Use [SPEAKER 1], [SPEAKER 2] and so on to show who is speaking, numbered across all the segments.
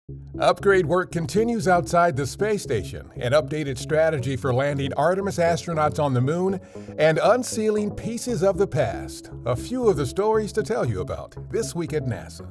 [SPEAKER 1] Upgrade work continues outside the space station, an updated strategy for landing Artemis astronauts on the moon, and unsealing pieces of the past. A few of the stories to tell you about this week at NASA.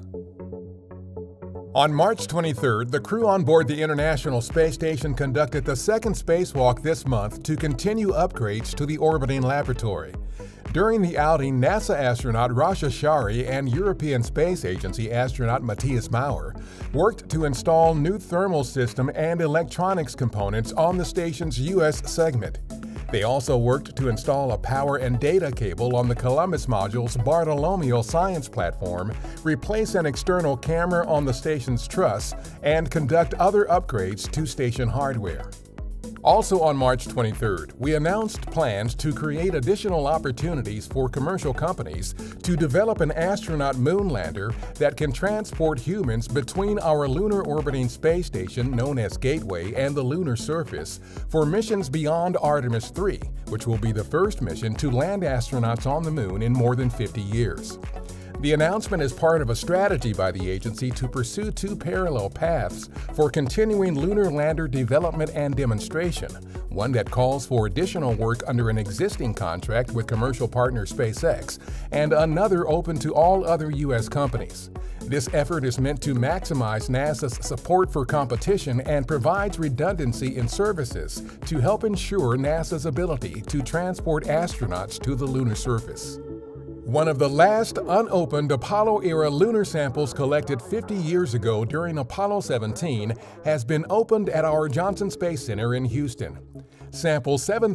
[SPEAKER 1] On March 23rd, the crew on board the International Space Station conducted the second spacewalk this month to continue upgrades to the orbiting laboratory. During the outing, NASA astronaut Rasha Shari and European Space Agency astronaut Matthias Maurer worked to install new thermal system and electronics components on the station's U.S. segment. They also worked to install a power and data cable on the Columbus module's Bartolomeo science platform, replace an external camera on the station's truss, and conduct other upgrades to station hardware. Also on March 23rd, we announced plans to create additional opportunities for commercial companies to develop an astronaut moonlander that can transport humans between our lunar orbiting space station known as Gateway and the lunar surface for missions beyond Artemis 3, which will be the first mission to land astronauts on the moon in more than 50 years. The announcement is part of a strategy by the agency to pursue two parallel paths for continuing lunar lander development and demonstration, one that calls for additional work under an existing contract with commercial partner SpaceX, and another open to all other U.S. companies. This effort is meant to maximize NASA's support for competition and provides redundancy in services to help ensure NASA's ability to transport astronauts to the lunar surface. One of the last unopened Apollo-era lunar samples collected 50 years ago during Apollo 17 has been opened at our Johnson Space Center in Houston. Sample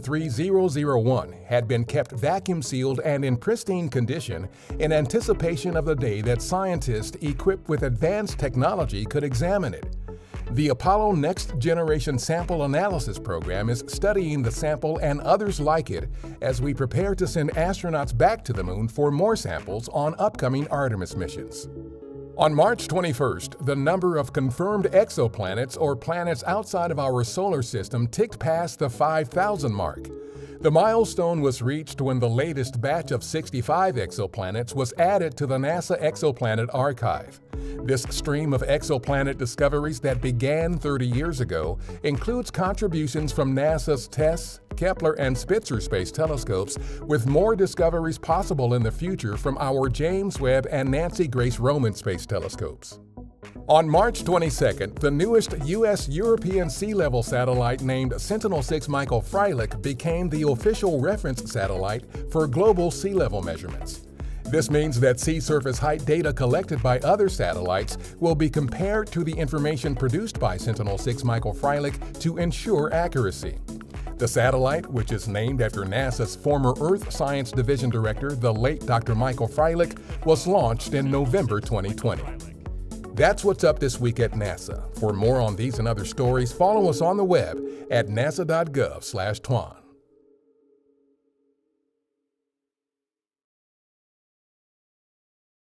[SPEAKER 1] 73001 had been kept vacuum-sealed and in pristine condition in anticipation of the day that scientists equipped with advanced technology could examine it. The Apollo Next Generation Sample Analysis Program is studying the sample and others like it as we prepare to send astronauts back to the moon for more samples on upcoming Artemis missions. On March 21st, the number of confirmed exoplanets or planets outside of our solar system ticked past the 5,000 mark. The milestone was reached when the latest batch of 65 exoplanets was added to the NASA Exoplanet Archive. This stream of exoplanet discoveries that began 30 years ago includes contributions from NASA's TESS, Kepler, and Spitzer space telescopes, with more discoveries possible in the future from our James Webb and Nancy Grace Roman space telescopes. On March 22nd, the newest U.S.-European sea level satellite named Sentinel-6 Michael Freilich became the official reference satellite for global sea level measurements. This means that sea surface height data collected by other satellites will be compared to the information produced by Sentinel-6 Michael Freilich to ensure accuracy. The satellite, which is named after NASA's former Earth Science Division Director, the late Dr. Michael Freilich, was launched in November 2020. That's what's up this week at NASA. For more on these and other stories, follow us on the web at nasa.gov/twan.